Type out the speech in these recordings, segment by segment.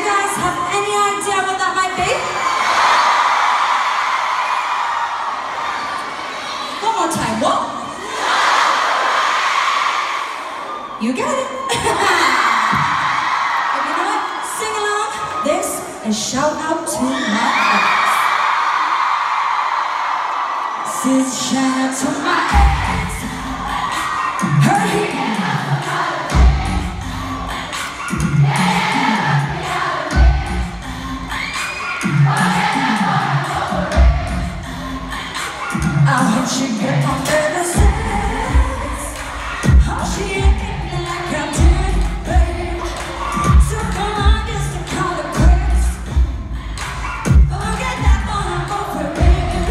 guys have any idea what that might be? One more time, what? You get it? If you know it, sing along this and shout out to my ex. This is shout out to my ex. Hurry. I hope she get on better sense. Hope she ain't getting like I did, babe. So come on, just to call it quits. Forget that one, go for it.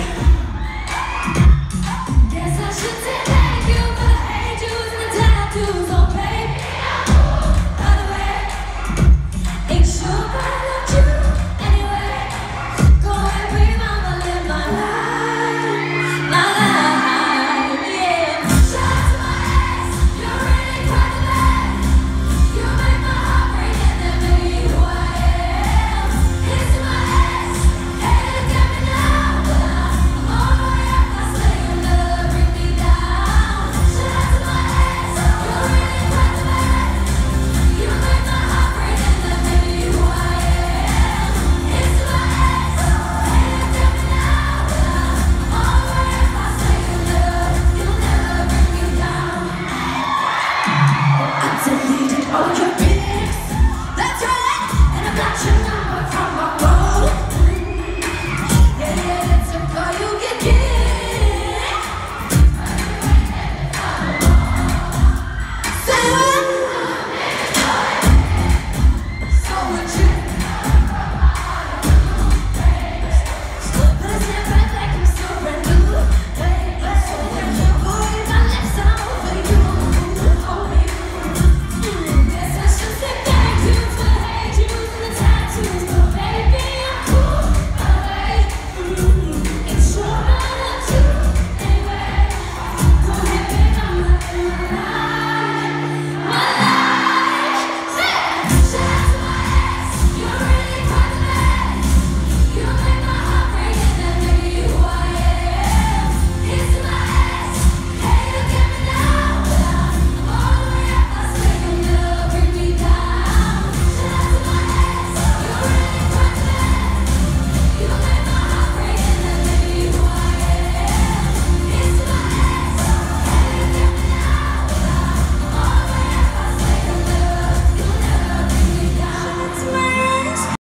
Guess I should say thank you for the angels and the tattoos, oh baby. By the way, ain't sure but I loved you anyway. Go and be mama, live my life. Deleted all your pictures.